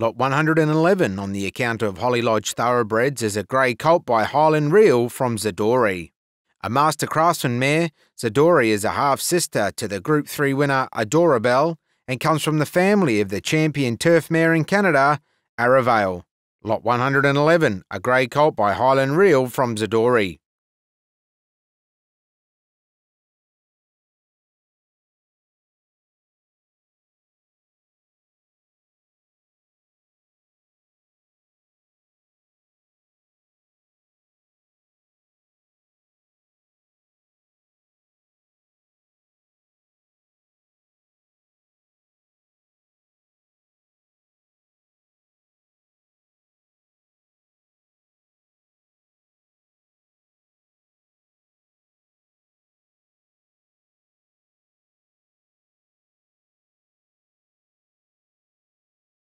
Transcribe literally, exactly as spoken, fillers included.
Lot one hundred eleven on the account of Holly Lodge Thoroughbreds is a grey colt by Highland Reel from Zadori. A Master Craftsman mare, Zadori is a half-sister to the Group three winner Adorabelle and comes from the family of the champion turf mare in Canada, Arravale. Lot one hundred eleven, a grey colt by Highland Reel from Zadori.